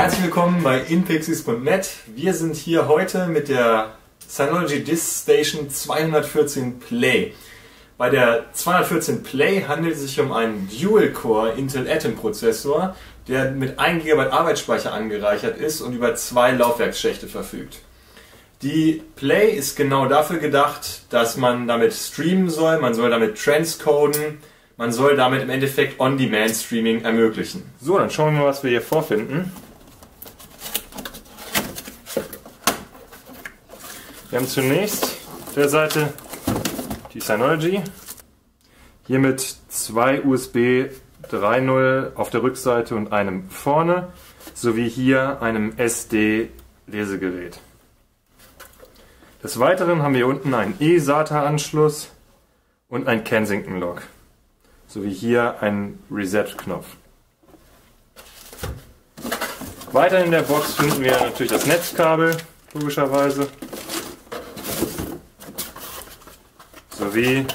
Herzlich willkommen bei Inpixis.net. Wir sind hier heute mit der Synology DiskStation 214 Play. Bei der 214 Play handelt es sich um einen Dual-Core Intel Atom Prozessor, der mit 1 GB Arbeitsspeicher angereichert ist und über 2 Laufwerksschächte verfügt. Die Play ist genau dafür gedacht, dass man damit streamen soll, man soll damit transcoden, man soll damit im Endeffekt On-Demand-Streaming ermöglichen. So, dann schauen wir mal, was wir hier vorfinden. Wir haben zunächst auf der Seite die Synology, hier mit 2 USB 3.0 auf der Rückseite und einem vorne, sowie hier einem SD-Lesegerät. Des Weiteren haben wir hier unten einen eSATA-Anschluss und ein Kensington-Lock, sowie hier einen Reset-Knopf. Weiter in der Box finden wir natürlich das Netzkabel, logischerweise, sowie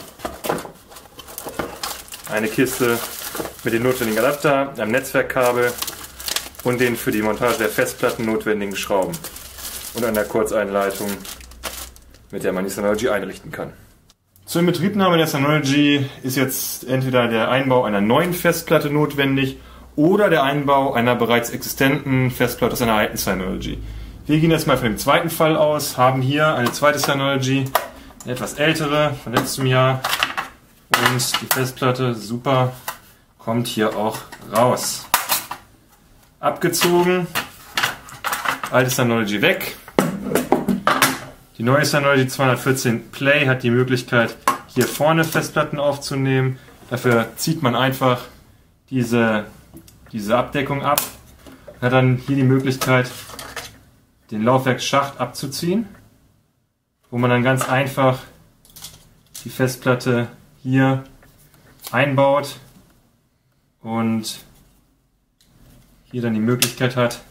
eine Kiste mit dem notwendigen Adapter, einem Netzwerkkabel und den für die Montage der Festplatten notwendigen Schrauben und einer Kurzeinleitung, mit der man die Synology einrichten kann. Zur Inbetriebnahme der Synology ist jetzt entweder der Einbau einer neuen Festplatte notwendig oder der Einbau einer bereits existenten Festplatte aus einer alten Synology. Wir gehen jetzt mal von dem zweiten Fall aus, haben hier eine zweite Synology, eine etwas ältere, von letztem Jahr, und die Festplatte, super, kommt hier auch raus. Abgezogen, alte Synology weg. Die neue Synology 214 Play hat die Möglichkeit, hier vorne Festplatten aufzunehmen. Dafür zieht man einfach diese Abdeckung ab und hat dann hier die Möglichkeit, den Laufwerksschacht abzuziehen, wo man dann ganz einfach die Festplatte hier einbaut und hier dann die Möglichkeit hat,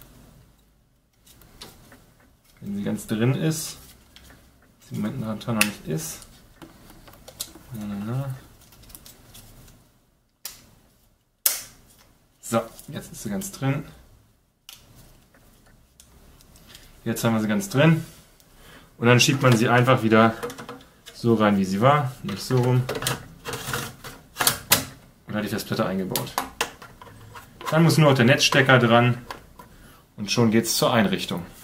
wenn sie ganz drin ist, was im Moment noch nicht ist, so, jetzt ist sie ganz drin. Jetzt haben wir sie ganz drin. Und dann schiebt man sie einfach wieder so rein, wie sie war. Nicht so rum. Und hat die Festplatte eingebaut. Dann muss nur noch der Netzstecker dran. Und schon geht es zur Einrichtung.